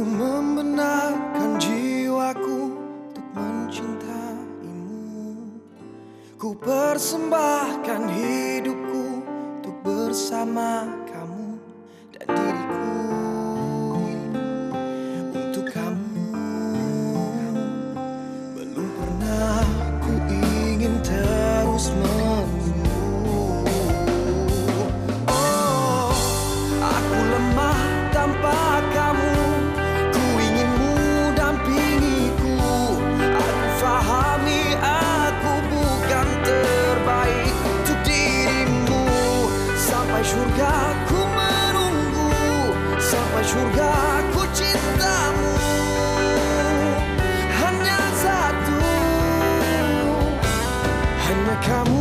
membenarkan jiwaku untuk mencintaimu. Ku persembahkan hidupku untuk bersama kamu dan diriku untuk kamu. Belum pernah ku ingin terus menunggu. Oh, aku lemah tanpa kamu. Ku inginmu dampingiku. Aku fahami aku bukan terbaik untuk dirimu. Sampai surga ku menunggu. Sampai surga ku cintamu. Hanya satu, hanya kamu.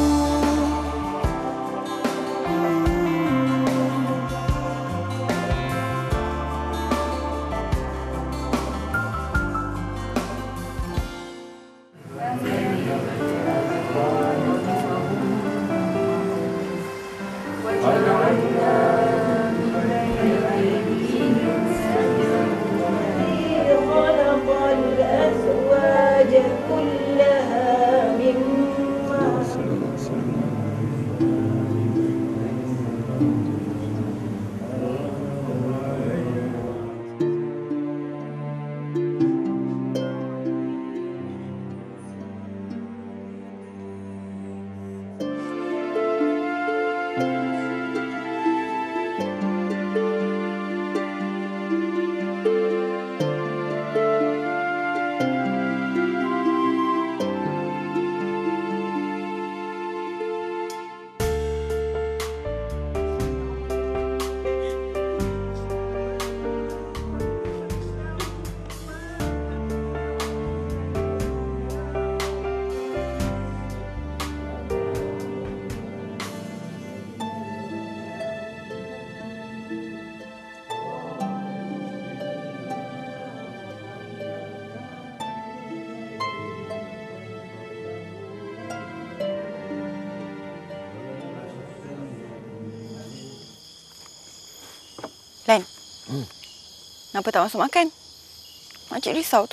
Len, kenapa tak masuk makan? Makcik risau tu.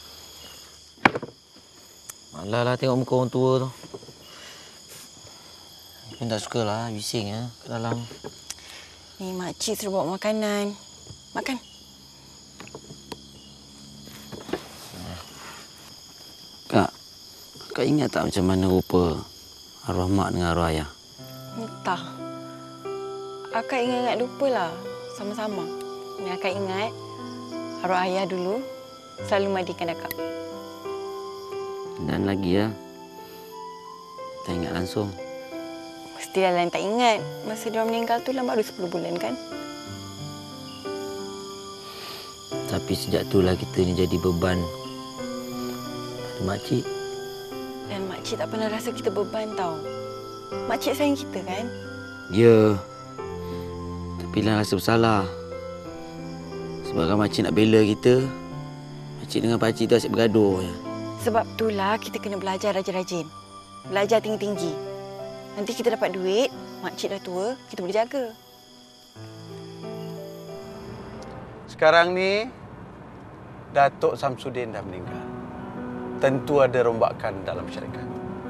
Malah lah tengok muka orang tua tu. Pun tak sukalah, bising ya kat dalam. Ni makcik suruh bawa makanan. Makan. Kak ingat tak macam mana rupa arwah mak dengan arwah ayah? Entah. Akak ingat lupalah. Sama-sama. Yang akak ingat, arwah ayah dulu selalu mandikan akak. Dan lagi ya, tak ingat langsung. Mestilah Lan tak ingat. Masa dia meninggal tu Lan baru 10 bulan kan? Tapi sejak itulah kita ni jadi beban pada makcik. Dan makcik tak pernah rasa kita beban tau. Makcik sayang kita kan? Ya. Tapi Lan rasa bersalah. Sebab kan makcik nak bela kita, makcik dengan pakcik tu asyik bergaduh je. Sebab itulah kita kena belajar rajin-rajin. Belajar tinggi-tinggi. Nanti kita dapat duit, makcik dah tua, kita boleh jaga. Sekarang ni, Datuk Samsudin dah meninggal. Tentu ada rombakan dalam syarikat.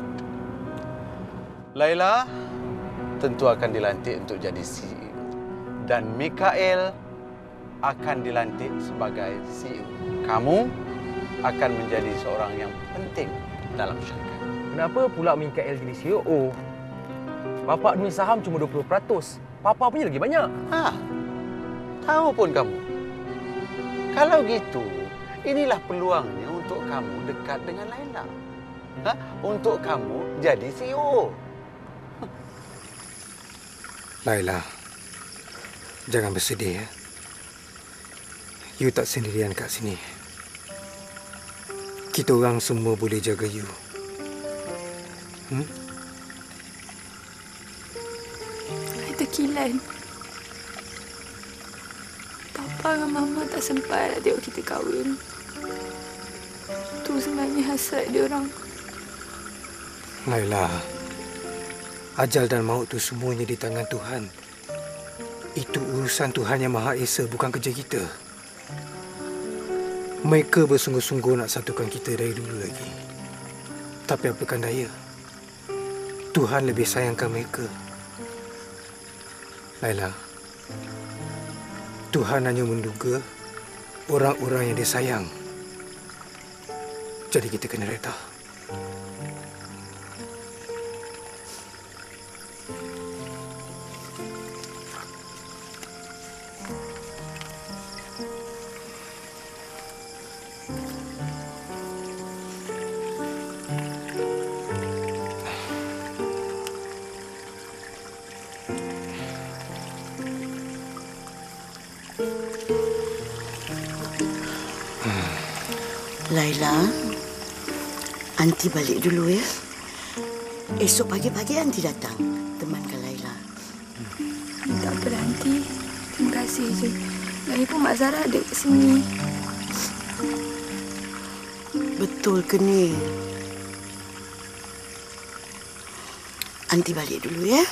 Laila tentu akan dilantik untuk jadi CEO. Dan Mikael akan dilantik sebagai CEO. Kamu akan menjadi seorang yang penting dalam syarikat. Kenapa pula Mikael jadi CEO? Bapak punya saham cuma 20%. Papa punya lagi banyak. Tahu pun kamu. Kalau gitu, inilah peluangnya untuk kamu dekat dengan Laila. Untuk kamu jadi CEO. Laila, jangan bersedih ya. You tak sendirian kat sini. Kita orang semua boleh jaga you. Ada Kilan. Papa dengan Mama tak sempat nak tengok kita kahwin. Itu sebenarnya hasrat dia orang. Laila, ajal dan maut tu semuanya di tangan Tuhan. Itu urusan Tuhan Yang Maha Esa, bukan kerja kita. Mereka bersungguh-sungguh nak satukan kita dari dulu lagi. Tapi apakan daya, Tuhan lebih sayangkan mereka. Laila, Tuhan hanya menduga orang-orang yang dia sayang. Jadi kita kena reda. Laila, Aunty balik dulu ya. Esok pagi-pagi Aunty datang temankan Laila. Tak apa, Aunty. Terima kasih je. Lagipun Mak Zara ada kat sini. Betul ke ni? Aunty balik dulu ya.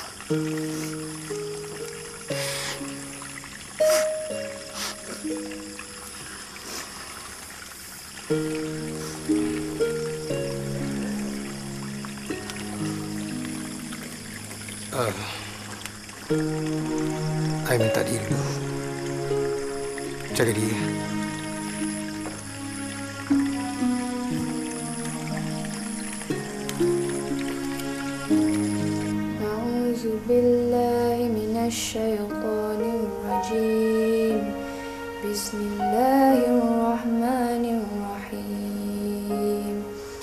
I minta diri dulu. Jaga diri. A'udzu billahi minasyaitonir rajim. Bismillahirrahmanirrahim.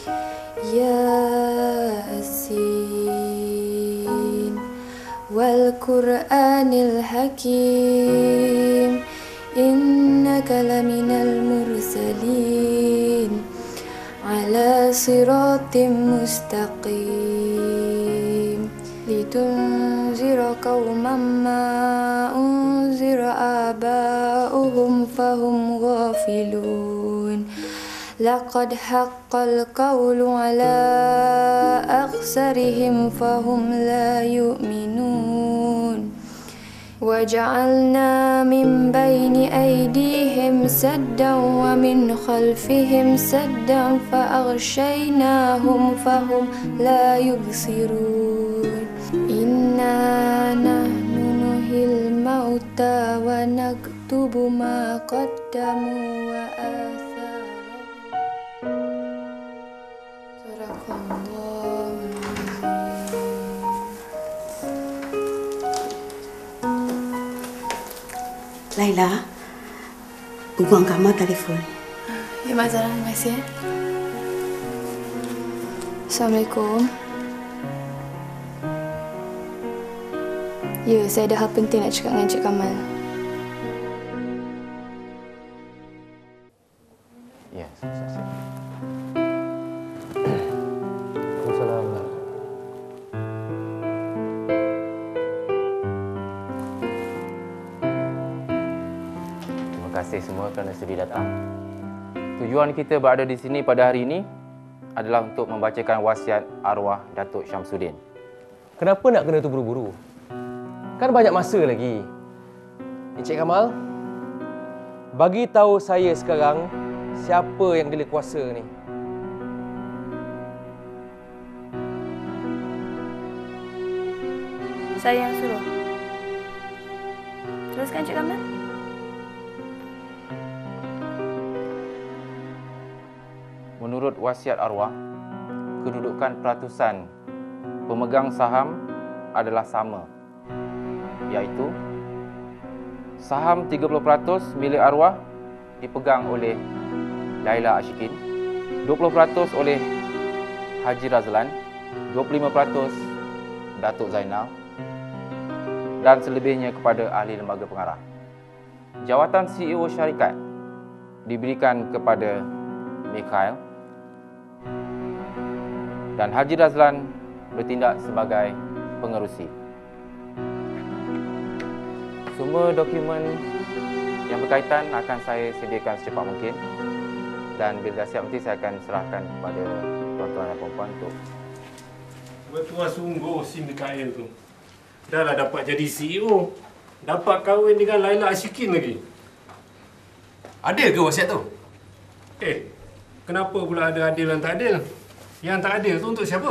Yasin wal Qur'anil Hakim. Innaka laminal mursalin ala siratim mustaqim. Litunzira qauman ma unzira aba'uhum fahum ghafilun. Laqad haqqal qawlu ala aksarihim fahum la yu'minun. وجعلنا من بين أيديهم سدا ومن خلفهم سدا فأغشيناهم فهم لا يبصرون. إنا نحن نحيي الموتى ونكتب ما قدموا وآثارهم. صدق الله. Laila, Guang Kamal telefon. Ya, Mak Zara, terima kasih. Assalamualaikum. Ya, saya ada hal penting nak cakap dengan Cik Kamal. Ya, saya. Assalamualaikum. Terima kasih semua kerana sudi datang. Tujuan kita berada di sini pada hari ini adalah untuk membacakan wasiat arwah Datuk Syamsuddin. Kenapa nak kena terburu-buru? Kan banyak masa lagi. Encik Kamal, bagi tahu saya sekarang siapa yang gila kuasa ni. Saya yang suruh. Teruskan, Cik Kamal. Menurut wasiat arwah, kedudukan peratusan pemegang saham adalah sama, iaitu saham 30% milik arwah dipegang oleh Laila Ashikin, 20% oleh Haji Razlan, 25% Datuk Zainal dan selebihnya kepada ahli lembaga pengarah. Jawatan CEO syarikat diberikan kepada Mikhail dan Haji Razlan bertindak sebagai pengerusi. Semua dokumen yang berkaitan akan saya sediakan secepat mungkin dan bila dah siap nanti saya akan serahkan kepada tuan-tuan dan puan-puan untuk. Bertuah sungguh si Mikhail tu. Dah lah dapat jadi CEO. Dapat kahwin dengan Laila Ashikin lagi. Ada ke wasiat tu? Kenapa pula ada adil dan tak adil? Yang tak adil tu untuk siapa?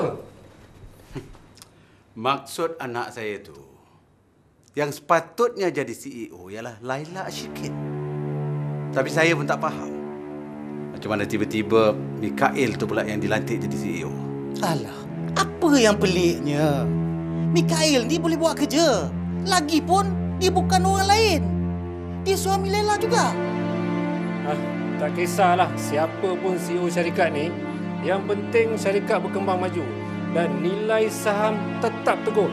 Maksud anak saya tu, yang sepatutnya jadi CEO ialah Laila Ashikin. Tapi saya pun tak faham. Macam mana tiba-tiba Mikael tu pula yang dilantik jadi CEO. Alah, apa yang peliknya? Mikael ni boleh buat kerja. Lagipun, dia bukan orang lain. Dia suami Laila juga. Tak kisahlah siapa pun CEO syarikat ni. Yang penting syarikat berkembang maju dan nilai saham tetap teguh.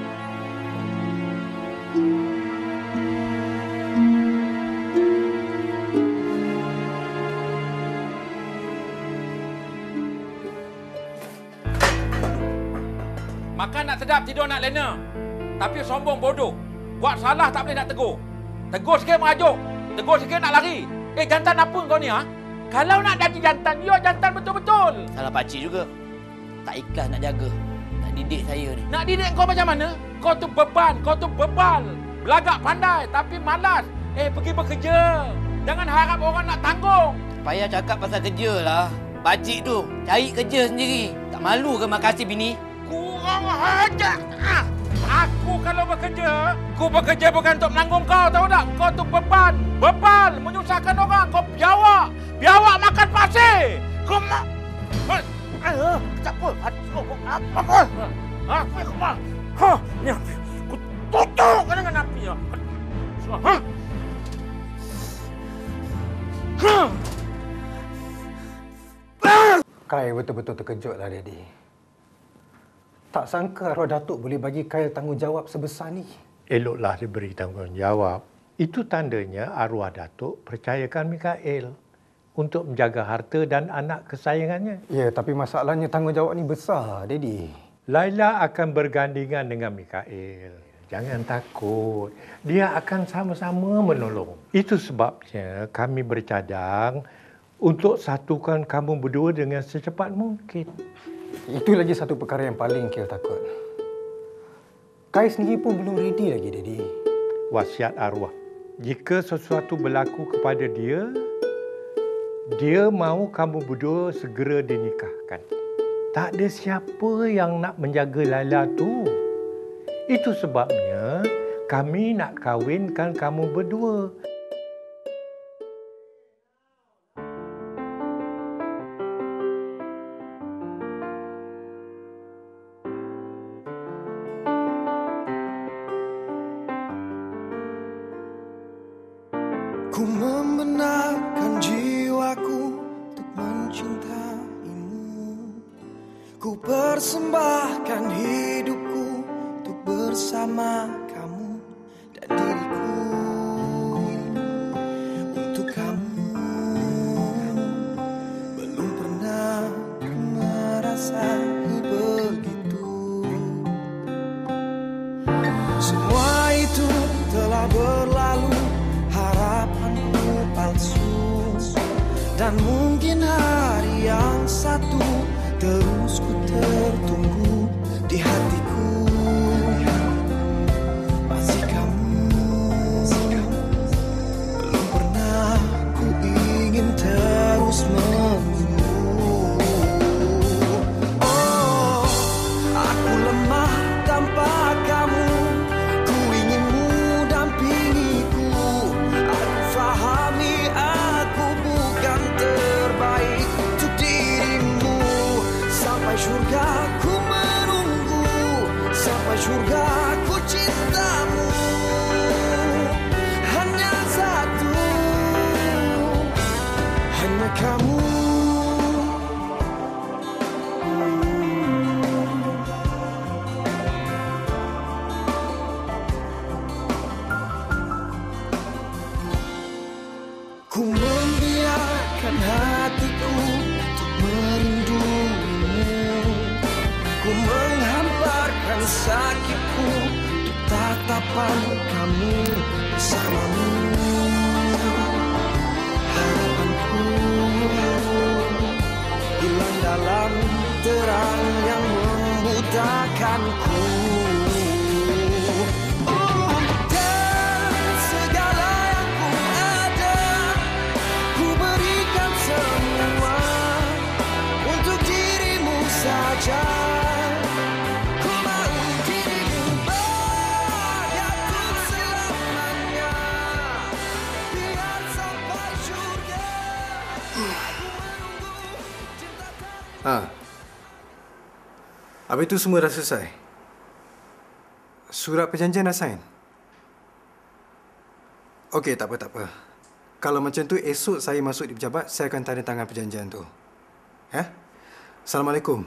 Makan nak sedap, tidur nak lena. Tapi sombong bodoh. Buat salah tak boleh nak tegur. Tegur sikit merajuk. Tegur sikit nak lari. Jantan apa kau ni, ha? Kalau nak jadi jantan, you jantan betul-betul. Salah pakcik juga. Tak ikhlas nak jaga. Nak didik saya ni. Nak didik kau macam mana? Kau tu beban, kau tu bebal. Belagak pandai tapi malas. Pergi bekerja. Jangan harap orang nak tanggung. Payah cakap pasal kerja lah. Pakcik tu cari kerja sendiri. Tak malu ke makasih bini? Kurang ajar. Aku kalau bekerja, aku bekerja bukan untuk menanggung kau, tahu tak? Kau tu beban, bebal, menyusahkan orang. Kau biawak, biawak makan pasir. Kau mak... tak apa. Apa? Aku yang kepal. Ni api. Aku tutup dengan api. Kai betul-betul terkejut lah, Daddy. Tak sangka arwah Datuk boleh bagi Kyle tanggungjawab sebesar ni. Eloklah diberi tanggungjawab. Itu tandanya arwah Datuk percayakan Mikael untuk menjaga harta dan anak kesayangannya. Ya, tapi masalahnya tanggungjawab ni besar, Daddy. Laila akan bergandingan dengan Mikael. Jangan takut. Dia akan sama-sama menolong. Itu sebabnya kami bercadang untuk satukan kamu berdua dengan secepat mungkin. Itu lagi satu perkara yang paling Kyle takut. Kai sendiri pun belum ready lagi, Daddy. Wasiat arwah. Jika sesuatu berlaku kepada dia, dia mahu kamu berdua segera dinikahkan. Tak ada siapa yang nak menjaga Laila tu. Itu sebabnya kami nak kahwinkan kamu berdua. Ku membenarkan jiwaku untuk mencintaimu. Ku persembahkan hidupku untuk bersama kamu dan diriku untuk kamu. Belum pernah ku merasai begitu. Semua itu telah berlalu, harapanku palsu, dan mungkin hari yang satu terus ku tertunggu di hatiku. Masih kamu, belum pernah ku ingin terus menunggu. Oh, aku lemah tanpa kamu. Ku inginmu dampingiku. Aku fahami aku bukan terbaik untuk dirimu. Sampai surga ku menunggu, sampai surga ku cintamu. Hanya satu, hanya kamu. Ku membiarkan hatiku untuk merindumu. Ku menghamparkan sakitku untuk tatapan kamu bersamamu. Harapanku hilang dalam terang yang membutakanku. Oh, dan segala yang ku ada, ku berikan semua. Habis itu semua dah selesai? Surat perjanjian dah sign? Okey, tak apa. Kalau macam tu, esok saya masuk di pejabat, saya akan tanda tangan perjanjian tu. Ya? Assalamualaikum.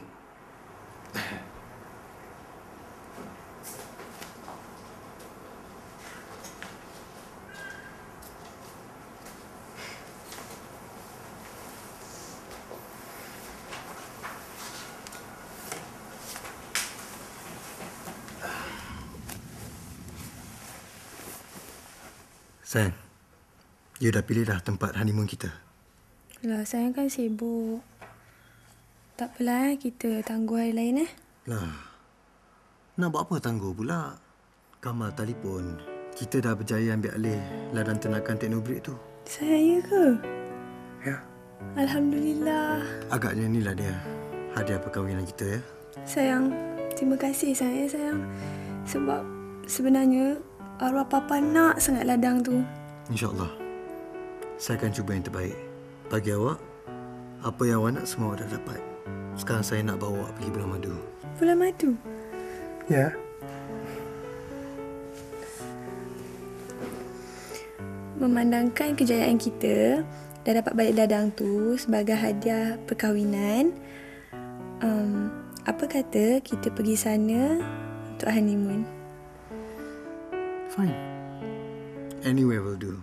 Sayang, you dah pilih dah tempat honeymoon kita? Lah, sayang kan sibuk. Tak apalah, kita tangguh hari lain Lah, nak buat apa tangguh pula? Kamal telefon. Kita dah berjaya ambil alih ladang ternakan teknobrik tu. Sayang, ya ke? Ya. Alhamdulillah. Agaknya inilah dia hadiah perkahwinan kita, ya. Sayang, terima kasih sayang. Sebab sebenarnya arwah Papa nak sangat ladang tu. InsyaAllah. Saya akan cuba yang terbaik. Bagi awak, apa yang awak nak semua awak dah dapat. Sekarang saya nak bawa awak pergi Bulan Madu. Bulan Madu? Ya. Memandangkan kejayaan kita, dah dapat balik ladang tu sebagai hadiah perkahwinan, apa kata kita pergi sana untuk honeymoon? Fine. Anywhere will do.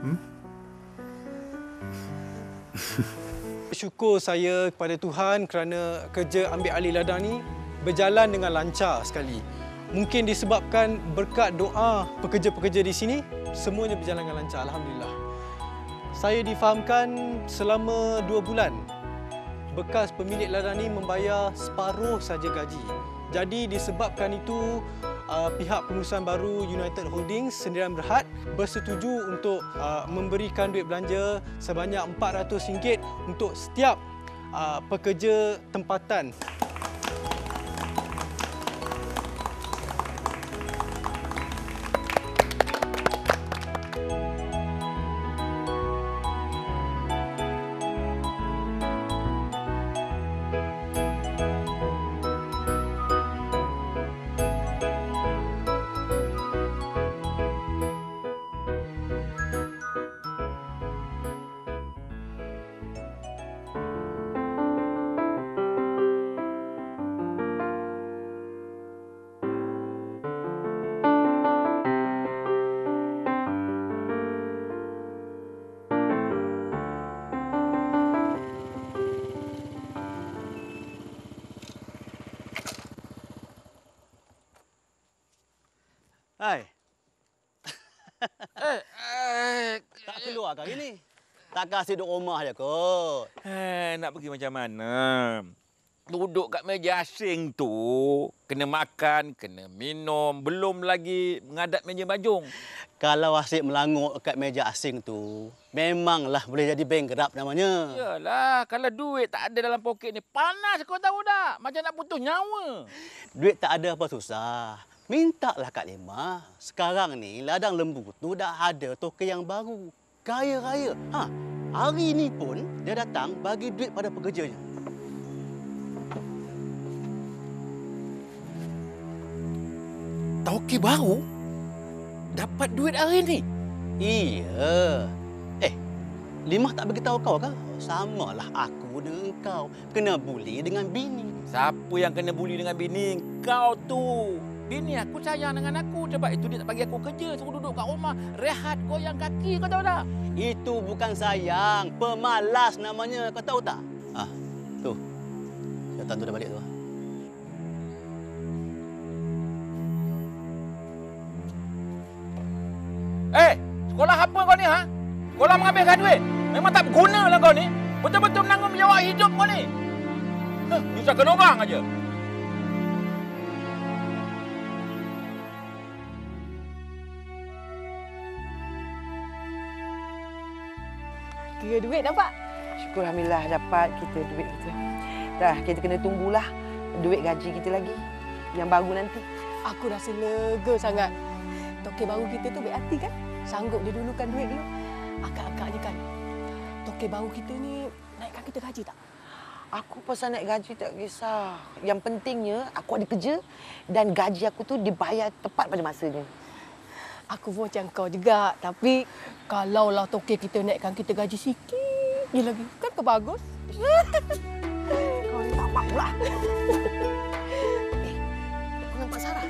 Syukur saya kepada Tuhan kerana kerja ambil alih ladang ni berjalan dengan lancar sekali. Mungkin disebabkan berkat doa pekerja-pekerja di sini, semuanya berjalan dengan lancar. Alhamdulillah. Saya difahamkan selama 2 bulan, bekas pemilik ladang ni membayar separuh saja gaji. Jadi disebabkan itu, pihak pengurusan baru United Holdings Sendirian Berhad bersetuju untuk memberikan duit belanja sebanyak RM400 untuk setiap pekerja tempatan. Hai. Tak keluar ke hari ni? Tak kasih duduk rumah je kot. Nak pergi macam mana? Duduk kat meja asing tu, kena makan, kena minum, belum lagi mengadap meja bajung. Kalau asyik melanguk kat meja asing tu, memanglah boleh jadi bankrupt namanya. Yalah, kalau duit tak ada dalam poket ni, panas kau tahu tak? Macam nak putus nyawa. Duit tak ada apa susah. Mintalah Kak Limah. Sekarang ni ladang lembu tu dah ada tokey yang baru. Kaya raya. Hari ni pun dia datang bagi duit pada pekerjanya. Tokey baru? Dapat duit hari ni? Iya. Limah tak beritahu kau ke? Samalah aku dengan kau. Kena buli dengan bini. Siapa yang kena buli dengan bini? Kau tu. Bini aku sayang dengan aku. Sebab itu dia tak bagi aku kerja. Suruh duduk kat rumah. Rehat goyang kaki. Kau tahu tak? Itu bukan sayang. Pemalas namanya. Kau tahu tak? Tu. Syaitan tu dah balik tu. Sekolah apa kau ni, Sekolah menghabiskan duit? Memang tak berguna lah kau ni. Betul-betul menanggung jawab hidup kau ni. Nyusahkan orang aja. Kira duit dapat. Syukur Alhamdulillah dapat kita duit kita. Dah, kita kena tunggulah duit gaji kita lagi. Yang baru nanti. Aku rasa lega sangat. Tokey baru kita tu baik hati kan? Sanggup dia dulukan duit dulu. Akak-akak je kan. Tokey baru kita ni naikkan kita gaji tak? Aku pasal naik gaji tak kisah. Yang pentingnya aku ada kerja dan gaji aku tu dibayar tepat pada masanya. Aku pun macam kau juga. Tapi kalaulah toke kita naikkan kita gaji sikit je lagi, kan kebagus. Kau ni tak apa pula. Kau nampak Sarah?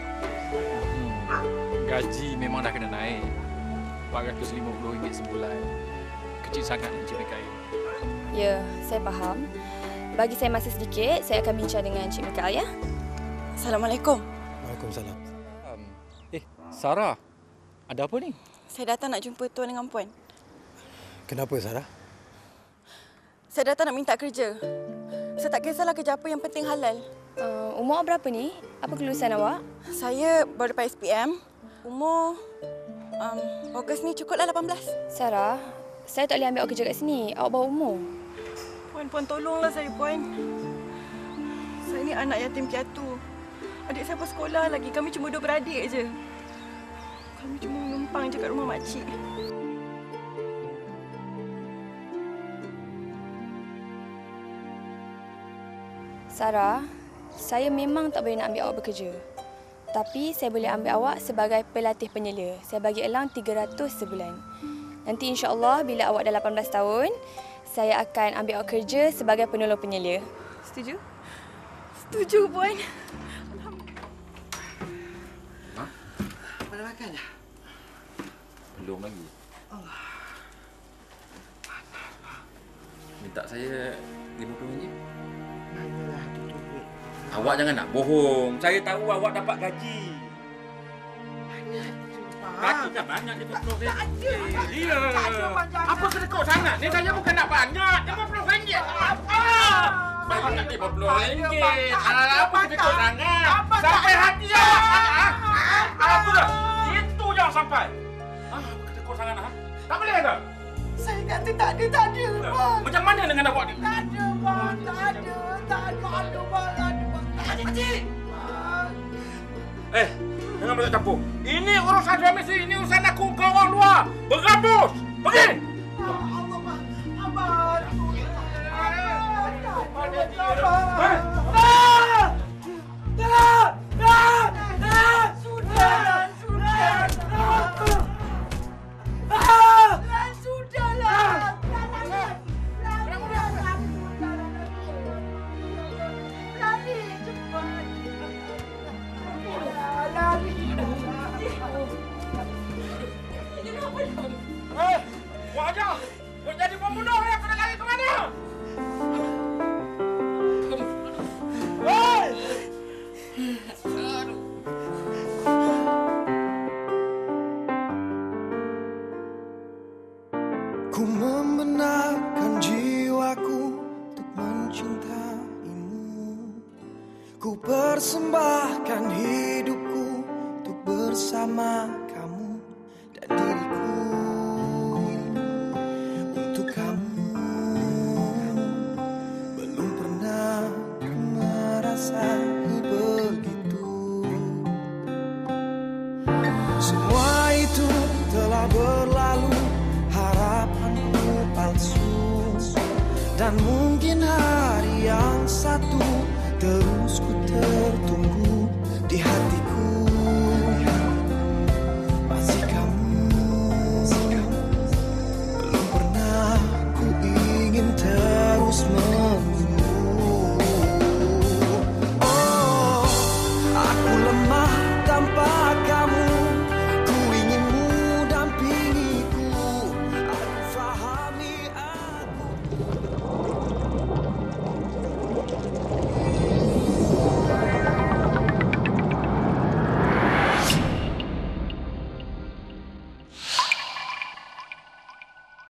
Gaji memang dah kena naik. RM450 sebulan. Kecil sangat Encik Mikael. Ya, saya faham. Bagi saya masa sedikit, saya akan bincang dengan Encik Mikael, ya? Assalamualaikum. Waalaikumsalam. Sarah, ada apa ni? Saya datang nak jumpa tuan dengan puan. Kenapa, Sarah? Saya datang nak minta kerja. Saya tak kisahlah kerja apa, yang penting halal. Umur berapa ni? Apa kelulusan awak? Saya baru dapat SPM. Umur Ogos ni cukuplah 18. Sarah, saya tak boleh ambil awak kerja kat sini. Awak bawah umur. Puan, tolonglah saya, Puan. Saya ni anak yatim piatu. Adik saya bersekolah lagi. Kami cuma 2 beradik je. Kami cuma menumpang je kat rumah makcik. Sarah, saya memang tak boleh nak ambil awak bekerja. Tapi saya boleh ambil awak sebagai pelatih penyelia. Saya bagi allowance 300 sebulan. Nanti insya-Allah bila awak dah 18 tahun, saya akan ambil awak kerja sebagai penolong penyelia. Setuju? Setuju, Puan. Mana makan dah? Belum lagi. Minta saya RM50. Manalah tu duit. Awak jangan nak bohong. Saya tahu awak dapat gaji. Gajinya banyak RM50. Iya. Apa kedekut sangat? Ni saya bukan nak banyak. RM50. Banyak RM50. Apa kedekut sangat? Sampai hati ya. Aku dah. Itu jangan sampai. Kedekut sangat ha? Tak boleh ke? Saya kata tak ada, Bang. Macam mana dengan awak ni? Tak ada, Bang. Tak ada, Bang. Pakcik! Jangan banyak campur. Ini urusan suami isteri, ini urusan aku kau orang luar. Bergabus! Pergi! Wajah! Kau jadi pembunuh ya? Kau nak lari ke mana? Ku membenarkan jiwaku untuk mencintaimu. Ku persembahkan hidupku untuk bersama kamu dan diriku. Untuk kamu belum pernah ku merasai begitu. Semua itu telah berlalu, harapanku palsu, dan mungkin hari yang satu